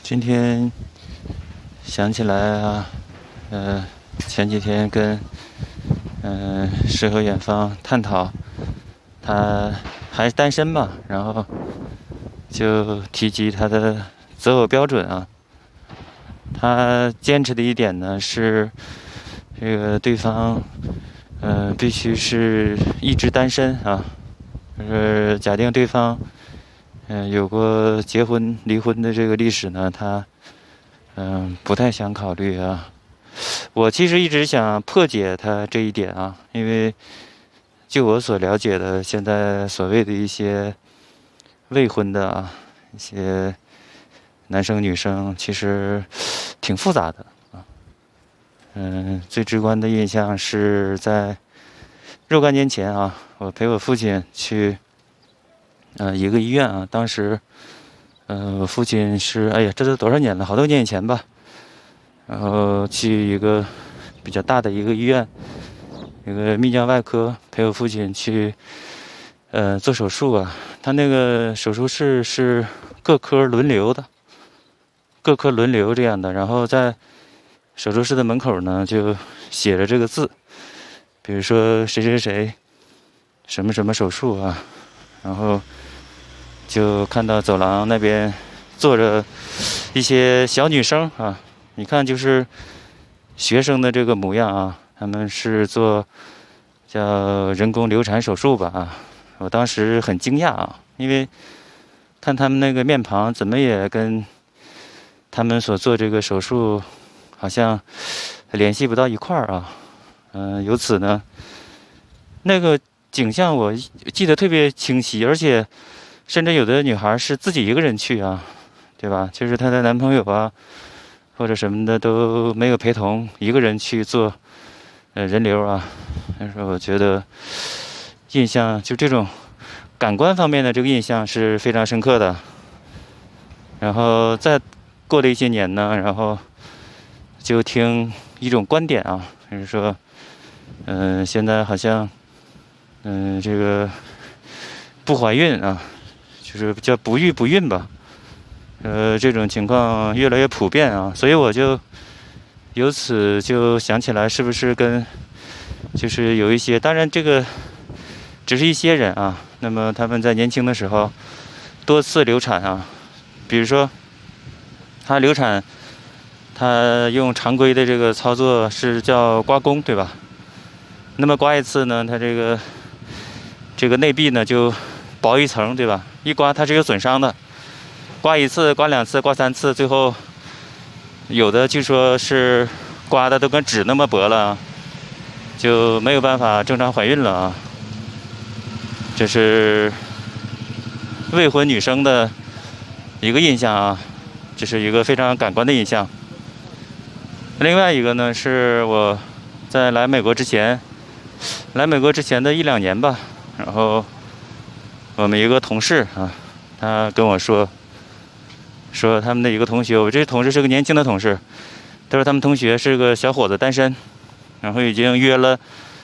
今天想起来啊，前几天跟诗和远方探讨，他还是单身嘛，然后就提及他的择偶标准啊，他坚持的一点呢是，这个对方必须是一直单身啊，就是假定对方有过结婚离婚的这个历史呢，他不太想考虑啊。我其实一直想破解他这一点啊，因为就我所了解的，现在所谓的一些未婚的啊，一些男生女生其实挺复杂的啊。最直观的印象是在若干年前啊，我陪我父亲去一个医院啊，当时我父亲是哎呀，这都多少年了，好多年以前吧。然后去一个比较大的一个医院，一个泌尿外科，陪我父亲去做手术啊。他那个手术室是各科轮流的，各科轮流这样的。然后在手术室的门口呢，就写着这个字，比如说谁谁谁，什么什么手术啊。然后就看到走廊那边坐着一些小女生啊。你看，就是学生的这个模样啊，他们是做叫人工流产手术吧啊。我当时很惊讶啊，因为看他们那个面庞，怎么也跟他们所做这个手术好像联系不到一块儿啊。由此呢，那个景象我记得特别清晰，而且甚至有的女孩是自己一个人去啊，对吧？就是她的男朋友啊。或者什么的都没有陪同，一个人去做人流啊。但是我觉得印象就这种感官方面的这个印象是非常深刻的。然后再过了一些年呢，然后就听一种观点啊，就是说，现在好像这个不怀孕啊，就是叫不育不孕吧。这种情况越来越普遍啊，所以我就由此就想起来，是不是跟就是有一些，当然这个只是一些人啊，那么他们在年轻的时候多次流产啊，比如说他流产，他用常规的这个操作是叫刮宫，对吧？那么刮一次呢，他这个内壁呢就薄一层，对吧？一刮它是有损伤的。刮一次、刮两次、刮三次，最后有的据说是刮的都跟纸那么薄了，就没有办法正常怀孕了啊。这是未婚女生的一个印象啊，这是一个非常感官的印象。另外一个呢，是我在来美国之前的1、2年吧，然后我们一个同事啊，他跟我说他们的一个同学，我这同事是个年轻的同事，他说他们同学是个小伙子，单身，然后已经约了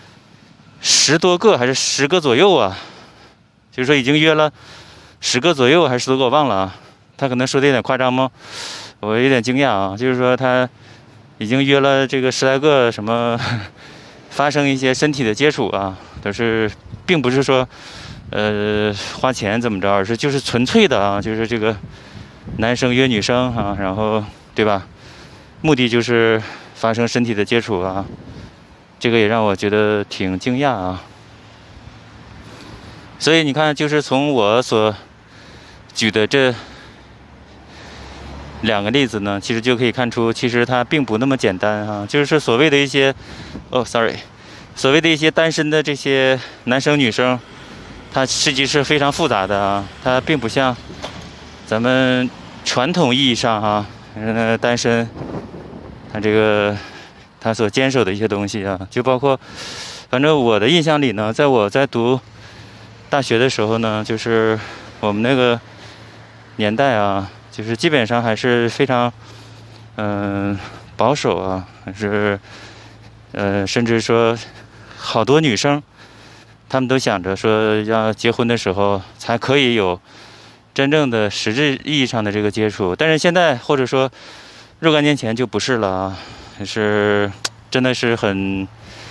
10多个还是10个左右啊，就是说已经约了10个左右还是10多个我忘了啊，他可能说的有点夸张吗？我有点惊讶啊，就是说他已经约了这个10来个什么发生一些身体的接触啊，但是并不是说花钱怎么着，而是就是纯粹的啊，就是这个男生约女生啊，然后对吧？目的就是发生身体的接触啊，这个也让我觉得挺惊讶啊。所以你看，就是从我所举的这2个例子呢，其实就可以看出，其实它并不那么简单啊。就是所谓的一些，所谓的一些单身的这些男生女生，它实际是非常复杂的啊，它并不像咱们传统意义上哈，单身，他所坚守的一些东西啊，就包括，反正我的印象里呢，在我在读大学的时候呢，就是我们那个年代啊，就是基本上还是非常保守啊，还是甚至说好多女生，她们都想着说要结婚的时候才可以有真正的实质意义上的这个接触。但是现在或者说若干年前就不是了啊，是真的是很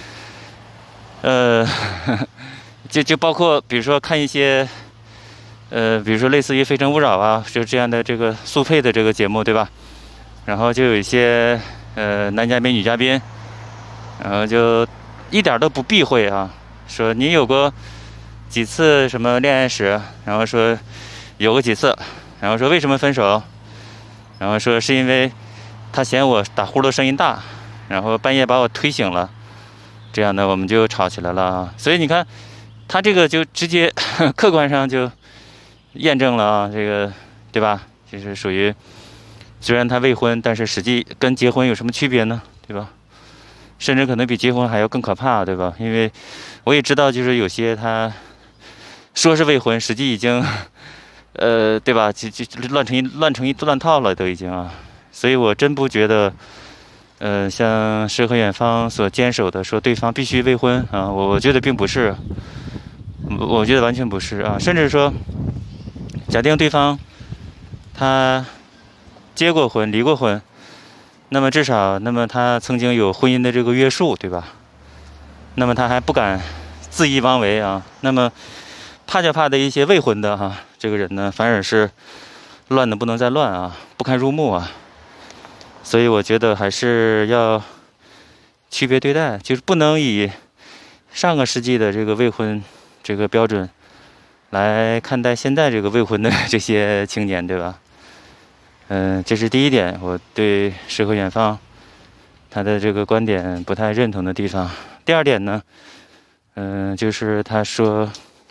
就包括比如说看一些比如说类似于《非诚勿扰》啊，就这样的这个速配的这个节目，对吧？然后就有一些男嘉宾、女嘉宾，然后就一点都不避讳啊，说你有过几次什么恋爱史，然后说有过几次，然后说为什么分手，然后说是因为他嫌我打呼噜声音大，然后半夜把我推醒了，这样的我们就吵起来了啊。所以你看，他这个就直接客观上就验证了啊，这个对吧？就是属于虽然他未婚，但是实际跟结婚有什么区别呢？对吧？甚至可能比结婚还要更可怕，对吧？因为我也知道，就是有些他说是未婚，实际已经对吧？就乱套了，都已经啊。所以我真不觉得像诗和远方所坚守的说对方必须未婚啊，我觉得并不是，我觉得完全不是啊。甚至说，假定对方他结过婚、离过婚，那么至少，那么他曾经有婚姻的这个约束，对吧？那么他还不敢恣意妄为啊。那么怕就怕的一些未婚的哈，这个人呢，反而是乱的不能再乱啊，不堪入目啊。所以我觉得还是要区别对待，就是不能以上个世纪的这个未婚这个标准来看待现在这个未婚的这些青年，对吧？这是第一点，我对诗和远方他的这个观点不太认同的地方。第二点呢，就是他说，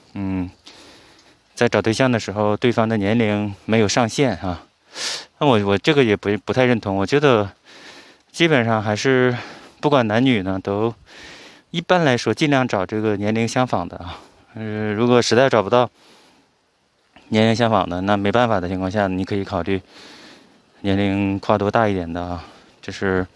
在找对象的时候，对方的年龄没有上限啊。那我这个也不太认同。我觉得基本上还是不管男女呢，都一般来说尽量找这个年龄相仿的啊。如果实在找不到年龄相仿的，那没办法的情况下，你可以考虑年龄跨度大一点的啊。就是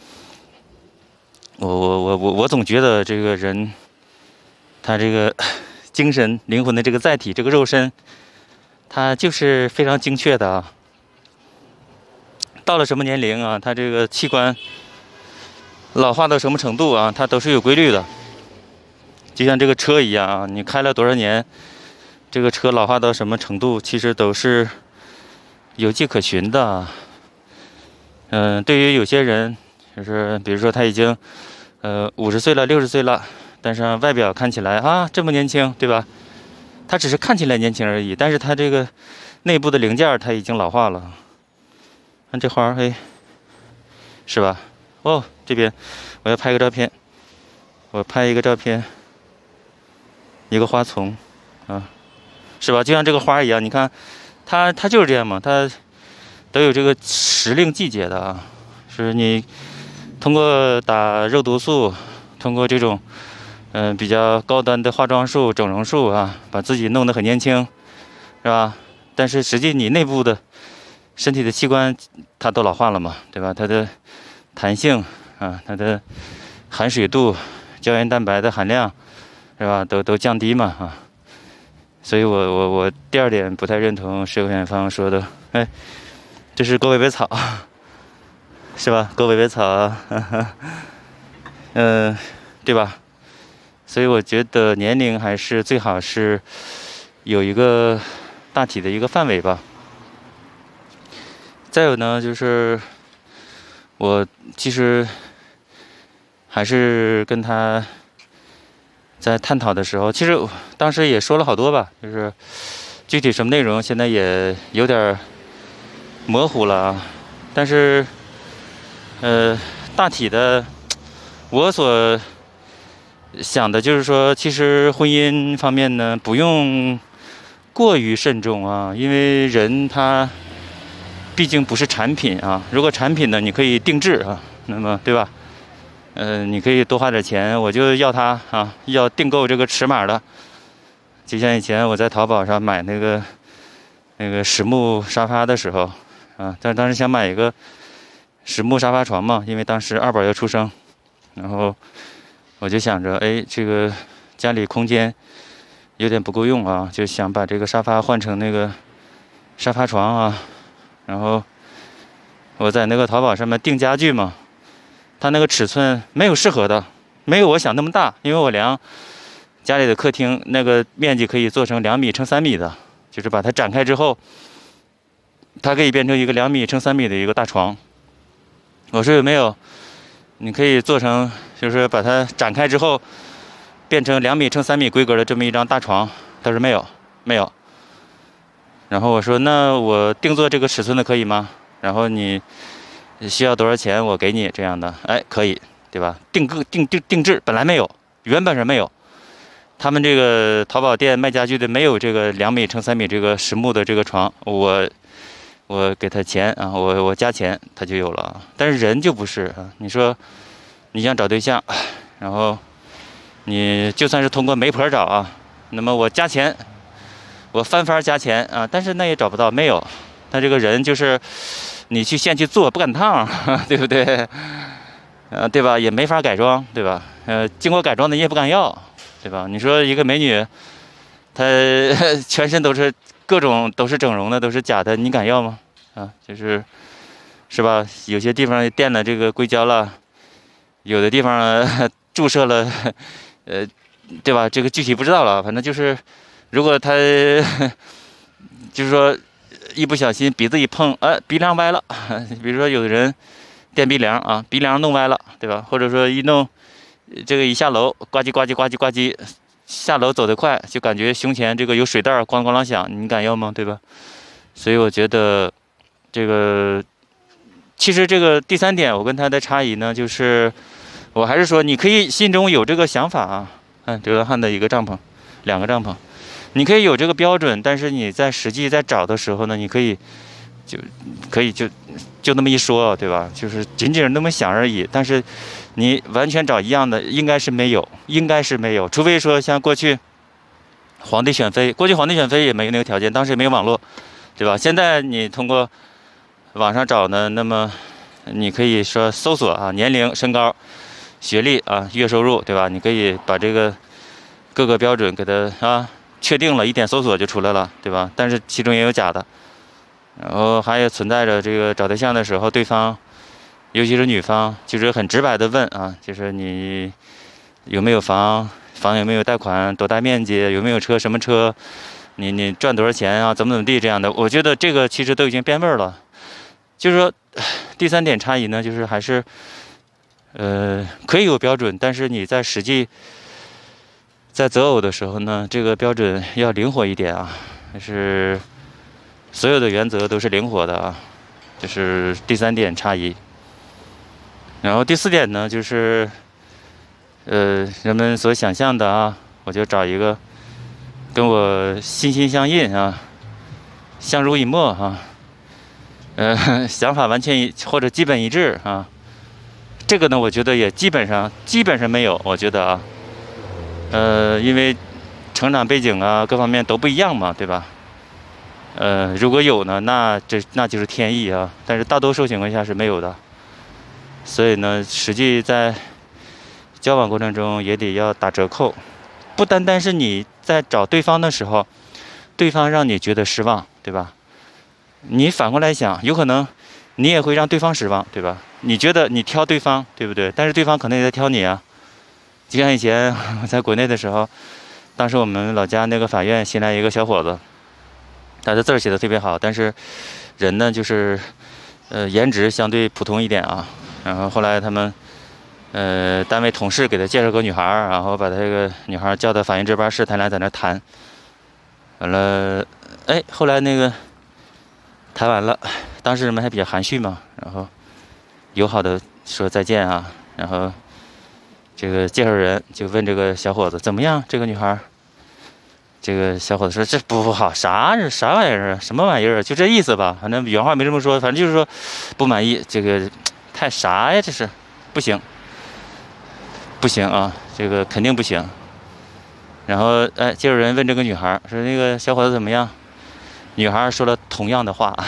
我总觉得这个人他这个精神灵魂的这个载体，这个肉身，他就是非常精确的啊。到了什么年龄啊，他这个器官老化到什么程度啊，它都是有规律的。就像这个车一样啊，你开了多少年，这个车老化到什么程度，其实都是有迹可循的。对于有些人，就是比如说他已经50岁了、60岁了，但是外表看起来啊这么年轻，对吧？他只是看起来年轻而已，但是他这个内部的零件他已经老化了。看这花，嘿，是吧？哦，这边我要拍个照片，我拍一个照片，一个花丛啊，是吧？就像这个花一样，你看它就是这样嘛，它都有这个时令季节的啊。是你通过打肉毒素，通过这种比较高端的化妆术、整容术啊，把自己弄得很年轻，是吧？但是实际你内部的身体的器官它都老化了嘛，对吧？它的弹性啊，它的含水度、胶原蛋白的含量，是吧？都降低嘛啊。所以我第二点不太认同诗和远方说的，哎，这是狗尾巴草，是吧？狗尾巴草啊，对吧？所以我觉得年龄还是最好是有一个大体的一个范围吧。再有呢，就是我其实还是跟他在探讨的时候，其实当时也说了好多吧，就是具体什么内容现在也有点模糊了啊。但是大体的我所想的就是说，其实婚姻方面呢，不用过于慎重啊，因为人他毕竟不是产品啊。如果产品呢，你可以定制啊，那么对吧？你可以多花点钱，我就要它啊，要订购这个尺码的。就像以前我在淘宝上买那个实木沙发的时候啊，但当时想买一个实木沙发床嘛，因为当时二宝要出生，然后我就想着，哎，这个家里空间有点不够用啊，就想把这个沙发换成那个沙发床啊，然后我在那个淘宝上面订家具嘛，它那个尺寸没有适合的，没有我想那么大，因为我量家里的客厅那个面积可以做成2米乘3米的，就是把它展开之后，它可以变成一个2米乘3米的一个大床。我说有没有？你可以做成，就是把它展开之后，变成2米乘3米规格的这么一张大床。他说没有，没有。然后我说那我定做这个尺寸的可以吗？然后你需要多少钱？我给你这样的，哎，可以，对吧？定制本来没有，原本是没有。他们这个淘宝店卖家具的没有这个2米乘3米这个实木的这个床，我给他钱啊，我加钱，他就有了。但是人就不是啊，你说你想找对象，然后你就算是通过媒婆找啊，那么我加钱，我翻番加钱啊，但是那也找不到，没有。他这个人就是你去现去做不赶趟，对不对？对吧？也没法改装，对吧？经过改装的你也不敢要，对吧？你说一个美女，她全身都是各种都是整容的，都是假的，你敢要吗？啊，是吧？有些地方垫了这个硅胶了，有的地方注射了，对吧？这个具体不知道了，反正就是，如果她就是说一不小心鼻子一碰，鼻梁歪了，比如说有的人垫鼻梁啊，鼻梁弄歪了，对吧？或者说一弄这个一下楼，呱唧呱唧呱唧呱唧，下楼走得快，就感觉胸前这个有水袋咣咣啷响，你敢要吗？对吧？所以我觉得这个其实这个第3点，我跟他的差异呢，就是我还是说你可以心中有这个想法啊，流浪汉的一个帐篷，2个帐篷，你可以有这个标准，但是你在实际在找的时候呢，你可以就那么一说，对吧？就是仅仅是那么想而已。但是你完全找一样的，应该是没有，除非说像过去皇帝选妃也没有那个条件，当时也没有网络，对吧？现在你通过网上找呢，那么你可以说搜索啊，年龄、身高、学历啊、月收入，对吧？你可以把这个各个标准给它确定了，一点搜索就出来了，对吧？但是其中也有假的。然后还有存在着这个找对象的时候，对方，尤其是女方，就是很直白的问啊，就是你有没有房有没有贷款，多大面积，有没有车，什么车，你赚多少钱啊，怎么地这样的。我觉得这个其实都已经变味了。就是说，第3点差异呢，就是还是可以有标准，但是你在实际在择偶的时候呢，这个标准要灵活一点啊，就是所有的原则都是灵活的啊，这是第3点差异。然后第4点呢，就是人们所想象的啊，我就找一个跟我心心相印啊，相濡以沫啊，想法完全或者基本一致啊。这个呢，我觉得也基本上没有，我觉得啊，因为成长背景啊各方面都不一样嘛，对吧？如果有呢，那就是天意啊，但是大多数情况下是没有的。所以呢，实际在交往过程中也得要打折扣，不单单是你在找对方的时候，对方让你觉得失望，对吧？你反过来想，有可能你也会让对方失望，对吧？你觉得你挑对方，对不对？但是对方可能也在挑你啊。就像以前我在国内的时候，当时我们老家那个法院新来一个小伙子，他的字写的特别好，但是人呢就是颜值相对普通一点啊。然后后来他们单位同事给他介绍个女孩，然后把他这个女孩叫到法院值班室，他俩在那谈。完了，后来那个谈完了，当时人们还比较含蓄嘛，然后友好的说再见啊，然后这个介绍人就问这个小伙子怎么样，这个女孩。这个小伙子说：“这不好，啥玩意儿啊？什么玩意儿？就这意思吧。反正原话没这么说，反正就是说不满意。这个太啥呀？这是不行啊！这个肯定不行。”然后介绍人问这个女孩说：“那个小伙子怎么样？”女孩说了同样的话。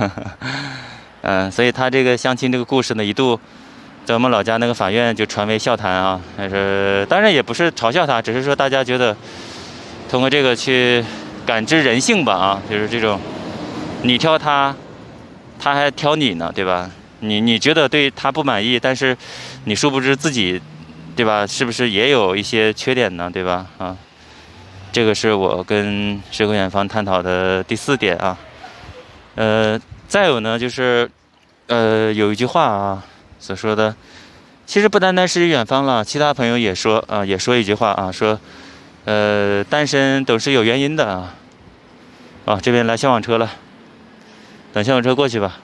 所以他这个相亲这个故事呢，一度在我们老家那个法院就传为笑谈啊。但是当然也不是嘲笑他，只是说大家觉得。通过这个去感知人性吧啊，就是这种你挑他，他还挑你呢，对吧？你觉得对他不满意，但是你殊不知自己，对吧？是不是也有一些缺点呢，对吧？啊，这个是我跟诗和远方探讨的第4点啊。再有呢，就是有一句话啊所说的，其实不单单是远方了，其他朋友也说啊，也说一句话啊，说单身都是有原因的啊。啊，这边来消防车了，等消防车过去吧。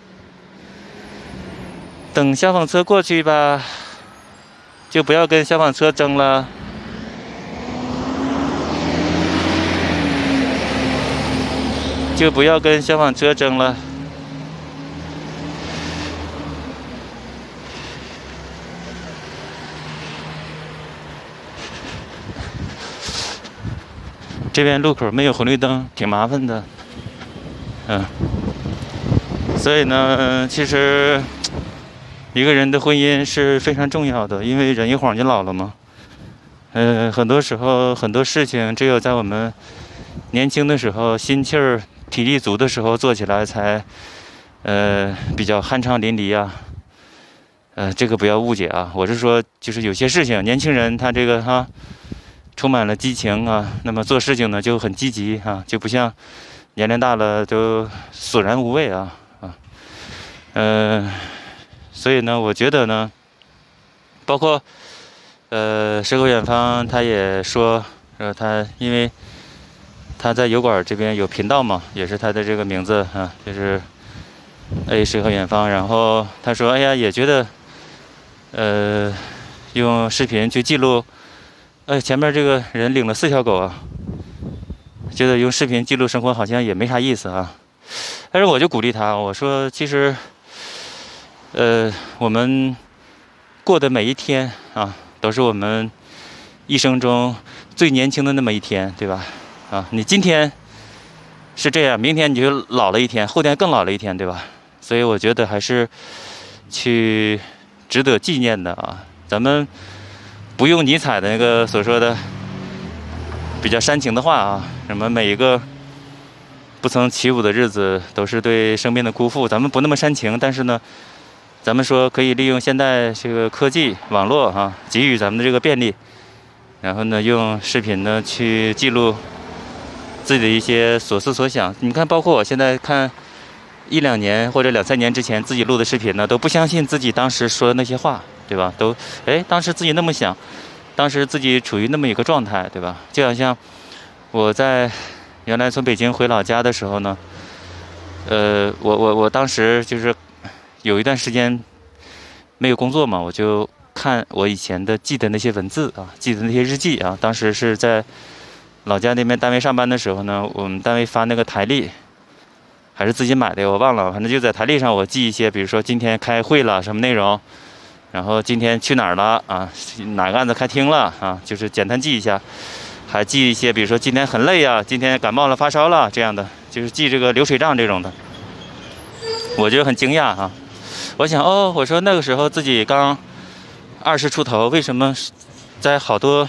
等消防车过去吧，就不要跟消防车争了。就不要跟消防车争了。这边路口没有红绿灯，挺麻烦的。所以呢，其实一个人的婚姻是非常重要的，因为人一晃就老了嘛。很多时候很多事情只有在我们年轻的时候，心气儿、体力足的时候做起来才比较酣畅淋漓啊。这个不要误解啊，我是说，就是有些事情，年轻人他这个充满了激情啊，那么做事情呢就很积极啊，就不像年龄大了都索然无味啊。所以呢，我觉得呢，包括诗和远方他也说，他因为他在油管这边有频道嘛，也是他的这个名字啊，就是诗和远方。然后他说，哎呀，也觉得用视频去记录，前面这个人领了4条狗啊，觉得用视频记录生活好像也没啥意思啊。但是我就鼓励他，我说其实我们过的每一天啊，都是我们一生中最年轻的那么一天，对吧？啊，你今天是这样，明天你就老了一天，后天更老了一天，对吧？所以我觉得还是去值得纪念的啊。咱们不用尼采的那个所说的比较煽情的话啊，什么每一个不曾起舞的日子都是对生命的辜负，咱们不那么煽情，但是呢，咱们说可以利用现代这个科技网络啊，给予咱们的这个便利，然后呢，用视频呢去记录自己的一些所思所想。你看，包括我现在看1、2年或者2、3年之前自己录的视频呢，都不相信自己当时说的那些话，对吧？都当时自己那么想，当时自己处于那么一个状态，对吧？就好像我在原来从北京回老家的时候呢，我当时就是有一段时间没有工作嘛，我就看我以前的记的那些文字啊，记的那些日记啊。当时是在老家那边单位上班的时候呢，我们单位发那个台历，还是自己买的，我忘了，反正就在台历上我记一些，比如说今天开会了什么内容，然后今天去哪儿了啊，哪个案子开庭了啊，就是简单记一下。还记一些，比如说今天很累啊，今天感冒了、发烧了这样的，就是记这个流水账这种的。我觉得很惊讶啊！我想我说那个时候自己刚20出头，为什么在好多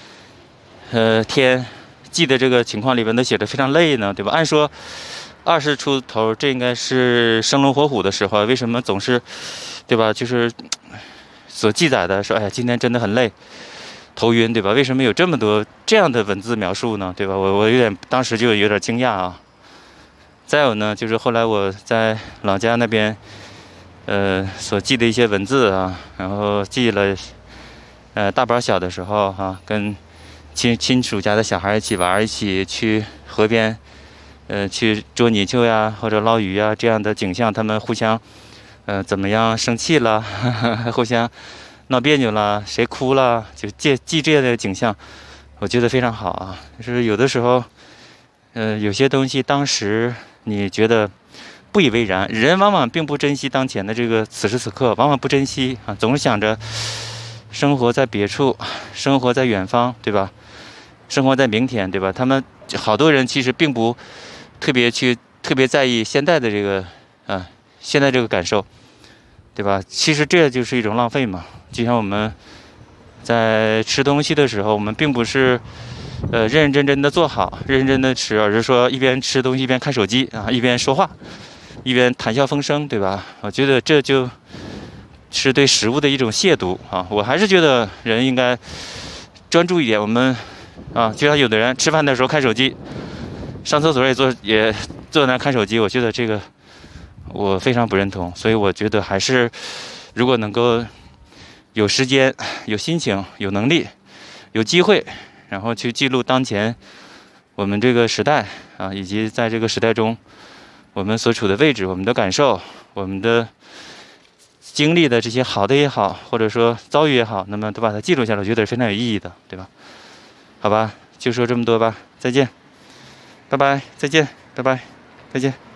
天记的这个情况里边都写得非常累呢？对吧？按说20出头这应该是生龙活虎的时候，为什么总是，对吧？就是所记载的说，哎呀，今天真的很累。头晕，对吧？为什么有这么多这样的文字描述呢？对吧？我当时就有点惊讶啊。再有呢，就是后来我在老家那边，所记的一些文字啊，然后记了，大宝小的时候啊，跟亲属家的小孩一起玩，一起去河边，去捉泥鳅呀，或者捞鱼呀这样的景象，他们互相，怎么样生气了，互相闹别扭了，谁哭了，就记这样的景象，我觉得非常好啊。就是有的时候，有些东西当时你觉得不以为然，人往往并不珍惜当前的这个此时此刻，往往不珍惜啊，总是想着生活在别处，生活在远方，对吧？生活在明天，对吧？他们好多人其实并不特别在意现在的这个现在这个感受，对吧？其实这就是一种浪费嘛。就像我们在吃东西的时候，我们并不是认认真真的做好，认认真的吃，而是说一边吃东西一边看手机啊，一边说话，一边谈笑风生，对吧？我觉得这就是对食物的一种亵渎啊！我还是觉得人应该专注一点。我们啊，就像有的人吃饭的时候看手机，上厕所也坐在那看手机，我觉得这个我非常不认同。所以我觉得还是如果能够有时间、有心情、有能力、有机会，然后去记录当前我们这个时代啊，以及在这个时代中我们所处的位置、我们的感受、我们的经历的这些好的也好，或者说遭遇也好，那么都把它记录下来，我觉得是非常有意义的，对吧？好吧，就说这么多吧，再见，拜拜，再见，拜拜，再见。